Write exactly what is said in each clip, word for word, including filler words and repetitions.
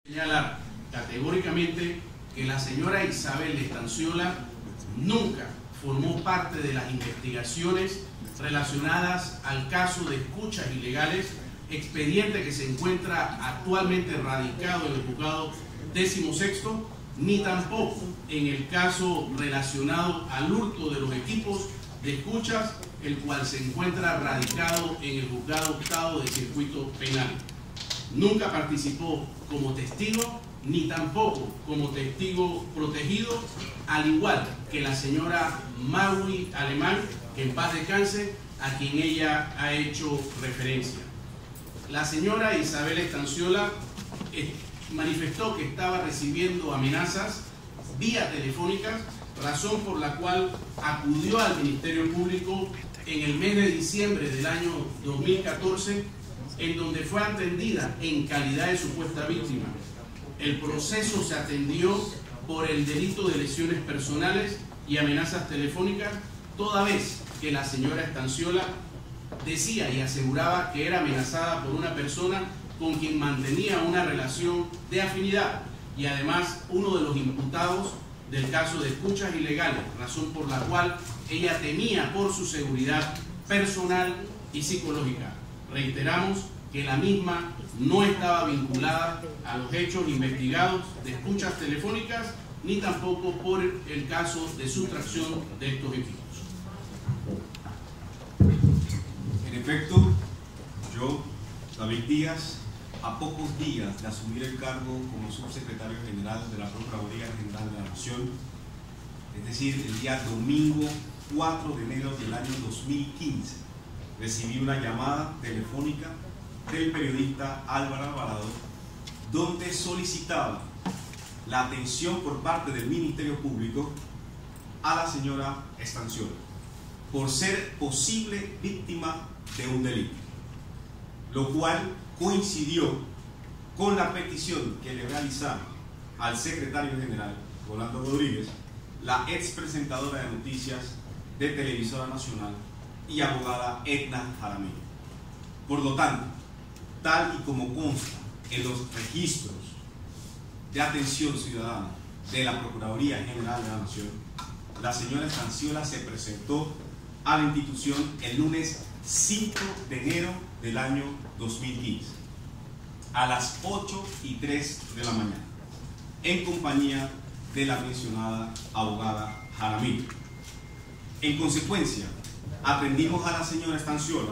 Señalar categóricamente que la señora Isabel Estanciola nunca formó parte de las investigaciones relacionadas al caso de escuchas ilegales, expediente que se encuentra actualmente radicado en el juzgado décimo sexto, ni tampoco en el caso relacionado al hurto de los equipos de escuchas, el cual se encuentra radicado en el juzgado octavo de circuito penal. Nunca participó como testigo ni tampoco como testigo protegido, al igual que la señora Maui Alemán, que en paz descanse, a quien ella ha hecho referencia. La señora Isabel Estanciola eh, manifestó que estaba recibiendo amenazas vía telefónica, razón por la cual acudió al Ministerio Público en el mes de diciembre del año dos mil catorce, en donde fue atendida en calidad de supuesta víctima. El proceso se atendió por el delito de lesiones personales y amenazas telefónicas, toda vez que la señora Estanciola decía y aseguraba que era amenazada por una persona con quien mantenía una relación de afinidad y además uno de los imputados del caso de escuchas ilegales, razón por la cual ella temía por su seguridad personal y psicológica. Reiteramos que la misma no estaba vinculada a los hechos investigados de escuchas telefónicas ni tampoco por el caso de sustracción de estos equipos. En efecto, yo, David Díaz, a pocos días de asumir el cargo como subsecretario general de la Procuraduría General de la Nación, es decir, el día domingo cuatro de enero del año dos mil quince, recibí una llamada telefónica del periodista Álvaro Alvarado, donde solicitaba la atención por parte del Ministerio Público a la señora Estanciola por ser posible víctima de un delito, lo cual coincidió con la petición que le realizaba al secretario general, Rolando Rodríguez, la ex presentadora de noticias de Televisora Nacional y abogada Edna Jaramillo. Por lo tanto, tal y como consta en los registros de atención ciudadana de la Procuraduría General de la Nación, la señora Estanciola se presentó a la institución el lunes cinco de enero del año dos mil quince a las ocho y tres de la mañana en compañía de la mencionada abogada Jaramillo. En consecuencia, atendimos a la señora Estanciola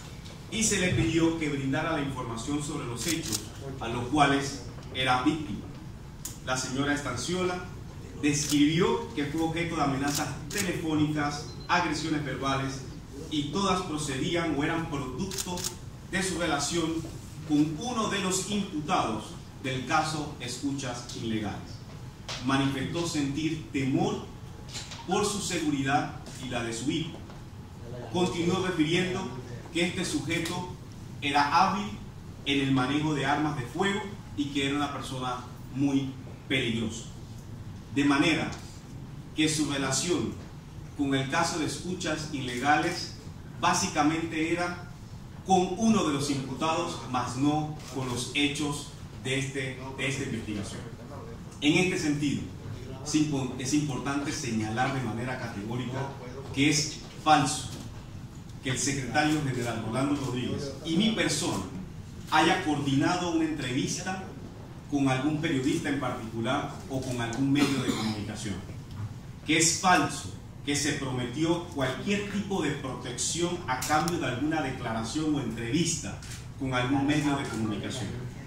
y se le pidió que brindara la información sobre los hechos a los cuales era víctima. La señora Estanciola describió que fue objeto de amenazas telefónicas, agresiones verbales, y todas procedían o eran producto de su relación con uno de los imputados del caso escuchas ilegales. Manifestó sentir temor por su seguridad y la de su hijo. Continuó refiriendo que este sujeto era hábil en el manejo de armas de fuego y que era una persona muy peligrosa. De manera que su relación con el caso de escuchas ilegales básicamente era con uno de los imputados, más no con los hechos de, este, de esta investigación. En este sentido, es importante señalar de manera categórica que es falso que el secretario general Rolando Rodríguez y mi persona haya coordinado una entrevista con algún periodista en particular o con algún medio de comunicación. Que es falso que se prometió cualquier tipo de protección a cambio de alguna declaración o entrevista con algún medio de comunicación.